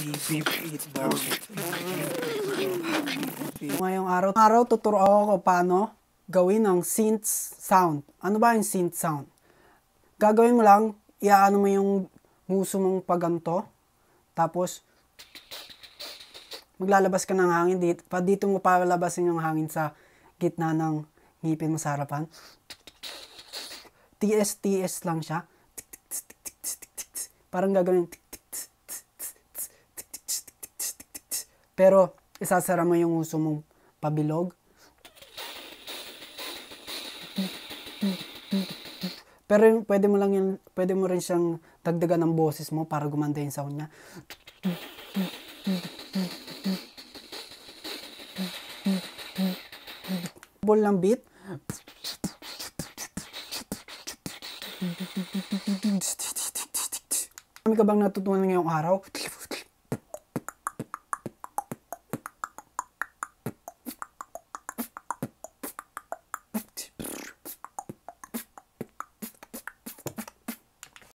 beatbox. Ngayong araw tuturo ako paano gawin ang synth sound. Ano ba yung synth sound? Gagawin mo lang, iaano mo yung nguso mong paganto, tapos maglalabas ka ng hangin dito mo palabasin yung hangin sa gitna ng ngipin mo sa harapan. TS lang siya. Parang gagawin. Pero isasara mo yung nguso mong pabilog. Pero pwede mo rin siyang dagdagan ng boses mo para gumanda yung sound niya. Ball ng beat. Marami ka bang natutunan ngayong araw?